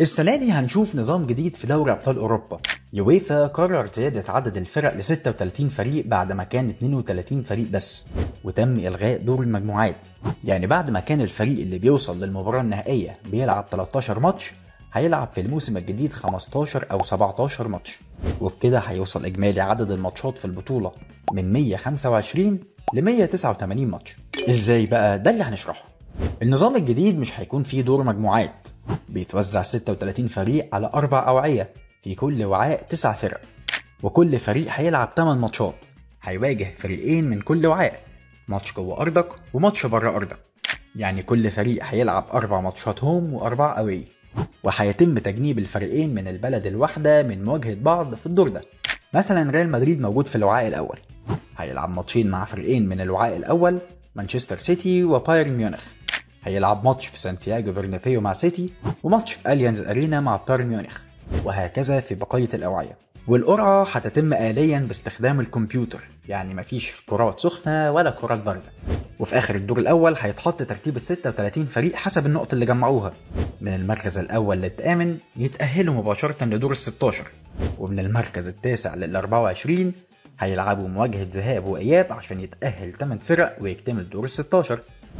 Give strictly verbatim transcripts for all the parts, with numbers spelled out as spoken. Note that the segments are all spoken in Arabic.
السنة دي هنشوف نظام جديد في دوري أبطال أوروبا. يويفا قرر زيادة عدد الفرق ل ستة وثلاثين فريق بعد ما كان اثنين وثلاثين فريق بس، وتم إلغاء دور المجموعات. يعني بعد ما كان الفريق اللي بيوصل للمباراة النهائية بيلعب ثلاثة عشر ماتش، هيلعب في الموسم الجديد خمستاشر أو سبعتاشر ماتش، وبكده هيوصل إجمالي عدد الماتشات في البطولة من مية وخمسة وعشرين ل مية وتسعة وثمانين ماتش. إزاي بقى؟ ده اللي هنشرحه. النظام الجديد مش هيكون فيه دور مجموعات، بيتوزع ستة وثلاثين فريق على أربع أوعية، في كل وعاء تسع فرق، وكل فريق هيلعب ثمانية ماتشات، هيواجه فريقين من كل وعاء، ماتش جوه أرضك وماتش بره أرضك. يعني كل فريق هيلعب أربع ماتشات هوم وأربعة أوي، وهيتم تجنيب الفريقين من البلد الواحدة من مواجهة بعض في الدور ده. مثلا ريال مدريد موجود في الوعاء الأول، هيلعب ماتشين مع فريقين من الوعاء الأول، مانشستر سيتي وبايرن ميونخ. هيلعب ماتش في سانتياغو برنابيو مع سيتي، وماتش في أليانز أرينا مع بايرن ميونخ، وهكذا في بقية الأوعية. والقرعة هتتم آليا باستخدام الكمبيوتر، يعني مفيش كرات سخنة ولا كرات باردة. وفي آخر الدور الأول هيتحط ترتيب ال ستة وثلاثين فريق حسب النقط اللي جمعوها. من المركز الأول للثامن يتأهلوا مباشرة لدور ال ستاشر، ومن المركز التاسع لل أربعة وعشرين هيلعبوا مواجهة ذهاب وإياب عشان يتأهل ثمانية فرق ويكتمل دور ال ستاشر.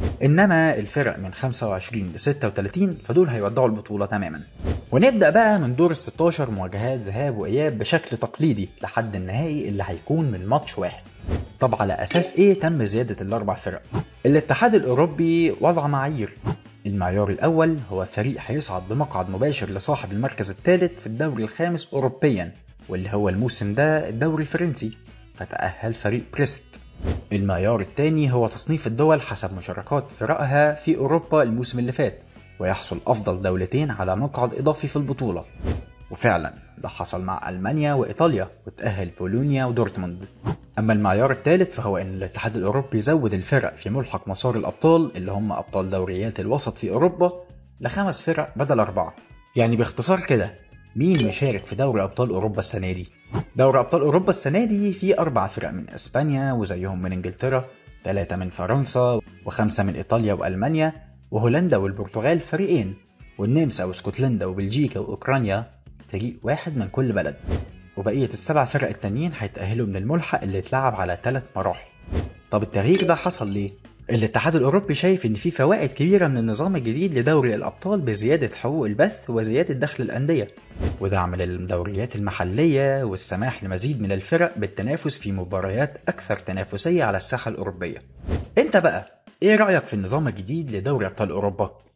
إنما الفرق من خمسة وعشرين ل ستة وثلاثين فدول هيودعوا البطولة تماما. ونبدأ بقى من دور ال ستاشر مواجهات ذهاب وإياب بشكل تقليدي لحد النهائي اللي هيكون من ماتش واحد. طب على أساس إيه تم زيادة الأربع فرق؟ الاتحاد الأوروبي وضع معايير. المعيار الأول هو فريق هيصعد بمقعد مباشر لصاحب المركز الثالث في الدوري الخامس أوروبيا، واللي هو الموسم ده الدوري الفرنسي، فتأهل فريق بريست. المعيار الثاني هو تصنيف الدول حسب مشاركات فرقها في أوروبا الموسم اللي فات، ويحصل أفضل دولتين على مقعد إضافي في البطولة. وفعلا ده حصل مع ألمانيا وإيطاليا، وتأهل بولونيا ودورتموند. أما المعيار الثالث فهو أن الاتحاد الأوروبي زود الفرق في ملحق مسار الأبطال اللي هم أبطال دوريات الوسط في أوروبا لخمس فرق بدل أربعة. يعني باختصار كده، مين مشارك في دوري أبطال أوروبا السنة دي؟ دوري أبطال أوروبا السنة دي فيه أربع فرق من إسبانيا، وزيهم من إنجلترا، ثلاثة من فرنسا، وخمسة من إيطاليا وألمانيا، وهولندا والبرتغال فريقين، والنمسا واسكتلندا وبلجيكا وأوكرانيا فريق واحد من كل بلد. وبقية السبع فرق التانيين هيتأهلوا من الملحق اللي اتلعب على ثلاث مراحل. طب التغيير ده حصل ليه؟ الاتحاد الأوروبي شايف إن في فوائد كبيرة من النظام الجديد لدوري الأبطال بزيادة حقوق البث وزيادة دخل الأندية، ودعم للدوريات المحلية، والسماح لمزيد من الفرق بالتنافس في مباريات أكثر تنافسية على الساحة الأوروبية. أنت بقى إيه رأيك في النظام الجديد لدوري أبطال أوروبا؟